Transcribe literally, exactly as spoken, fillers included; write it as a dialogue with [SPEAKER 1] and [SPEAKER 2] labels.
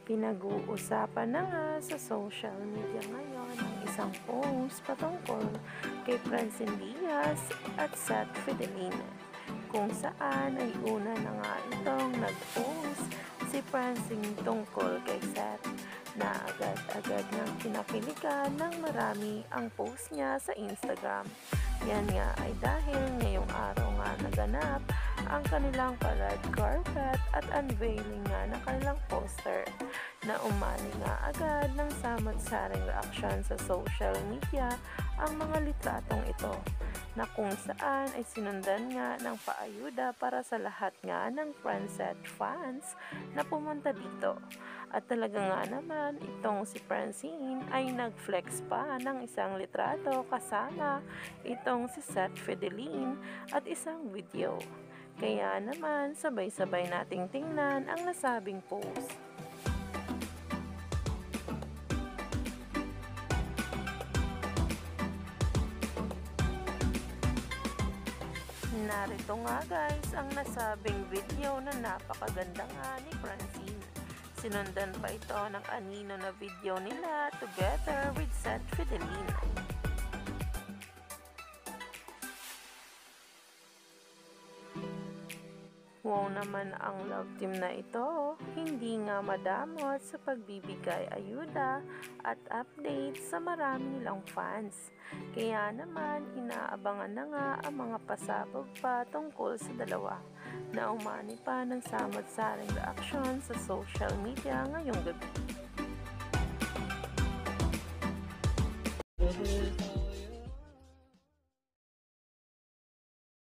[SPEAKER 1] Pinag-uusapan na nga sa social media ngayon ang isang post patungkol kay Francine Diaz at Seth Fidelin, kung saan ay una na nga itong nag-post si Francine tungkol kay Seth na agad-agad niyang kinakiligan ng marami ang post niya sa Instagram. Yan nga ay dahil ngayong araw nga naganap ang kanilang red carpet at unveiling nga ng kanilang poster na umani nga agad ng samot-saring reaksyon sa social media ang mga litratong ito, na kung saan ay sinundan nga ng paayuda para sa lahat nga ng Francette fans na pumunta dito. At talaga nga naman itong si Francine ay nag-flex pa ng isang litrato kasama itong si Seth Fidelin at isang video. Kaya naman sabay-sabay nating tingnan ang nasabing post. Narito nga guys ang nasabing video na napakaganda nga ni Francine. Sinundan pa ito ng anino na video nila together with Seth Fidelin. Wow naman ang love team na ito, hindi nga madamot sa pagbibigay ayuda at update sa marami nilang fans. Kaya naman inaabangan na nga ang mga pasabog pa tungkol sa dalawa, na umani pa ng samot-saring reaksyon sa social media ngayong gabi.